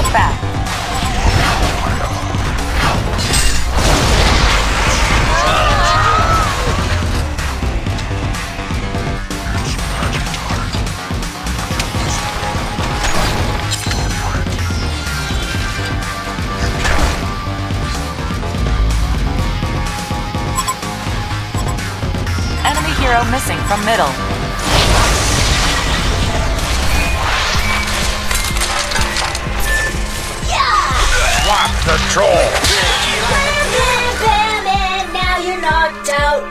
Watch back. Enemy hero missing from middle. Swap the troll! Bam, bam, and now you're knocked out.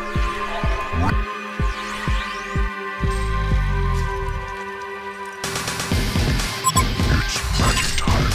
It's magic time.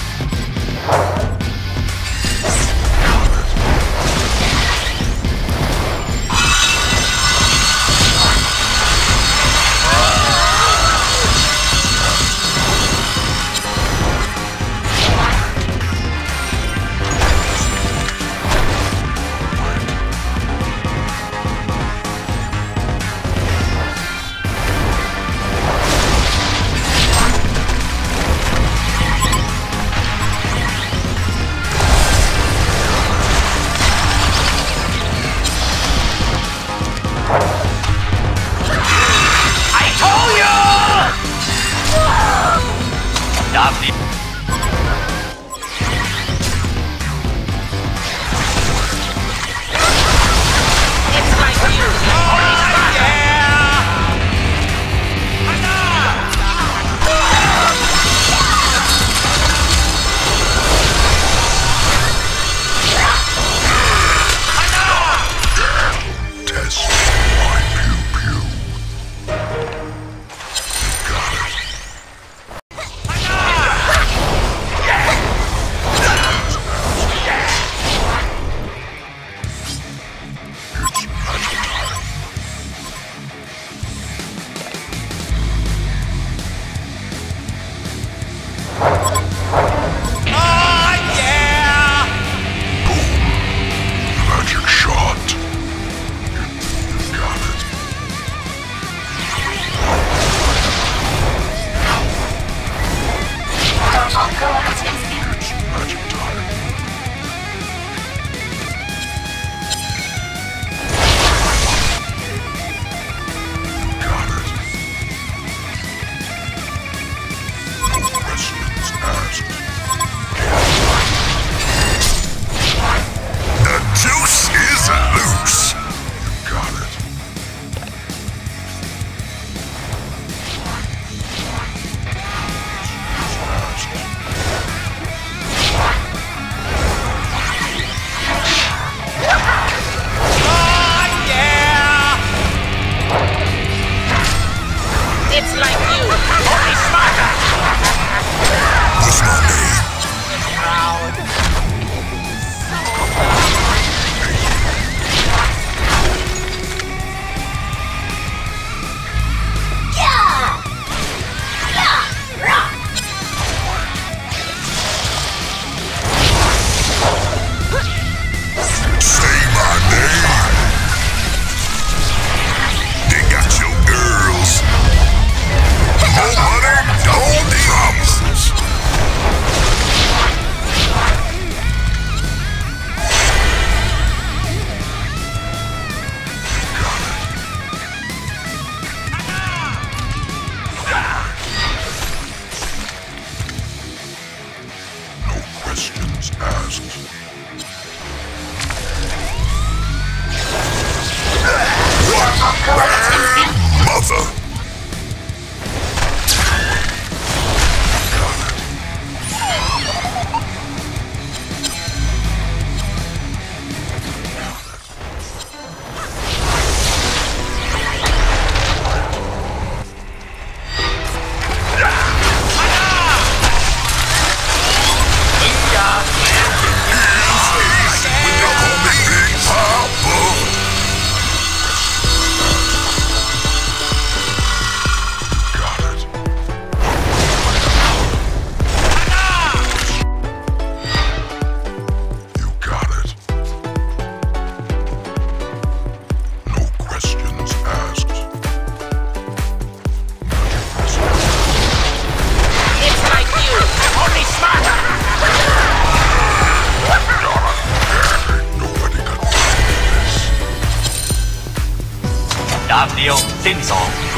บเดียวสิ้นสอง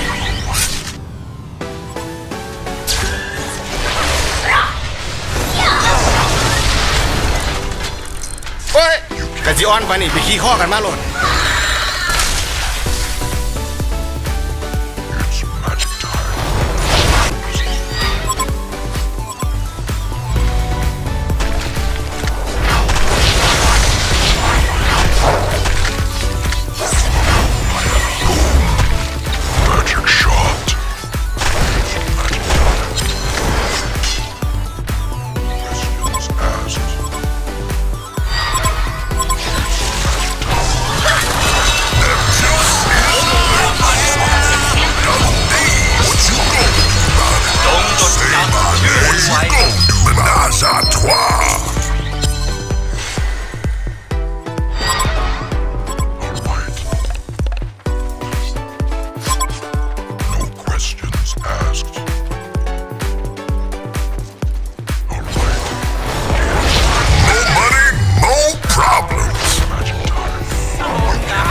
เฮ้ยกะจิออนปานี่ไปขี้ข้อกันมาโหลด It's magic time. Magic shot. Questions asked. Menage à trois. All right. No questions asked. All right. No money, no problems. Magic time.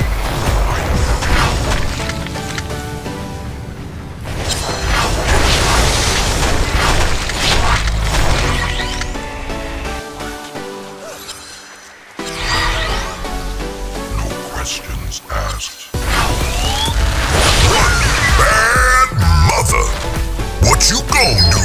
No questions asked. One bad mother. What you gonna do